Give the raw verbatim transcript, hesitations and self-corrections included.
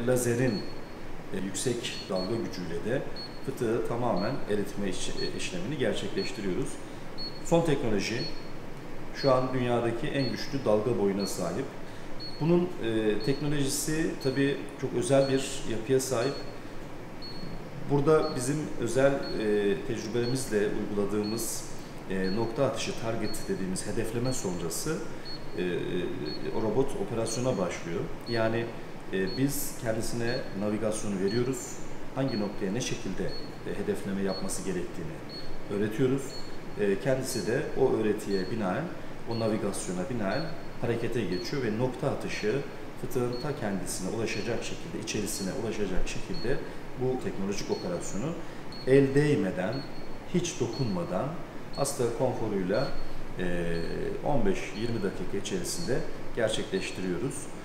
Lazerin e, yüksek dalga gücüyle de fıtığı tamamen eritme iş, e, işlemini gerçekleştiriyoruz. Son teknoloji, şu an dünyadaki en güçlü dalga boyuna sahip. Bunun e, teknolojisi tabii çok özel bir yapıya sahip. Burada bizim özel e, tecrübelerimizle uyguladığımız e, nokta atışı target dediğimiz hedefleme sonrası e, o robot operasyona başlıyor. Yani e, biz kendisine navigasyonu veriyoruz. Hangi noktaya ne şekilde e, hedefleme yapması gerektiğini öğretiyoruz. E, kendisi de o öğretiye binaen, o navigasyona binaen harekete geçiyor ve nokta atışı fıtığın ta kendisine ulaşacak şekilde, içerisine ulaşacak şekilde bu teknolojik operasyonu el değmeden, hiç dokunmadan hasta konforuyla on beş yirmi dakika içerisinde gerçekleştiriyoruz.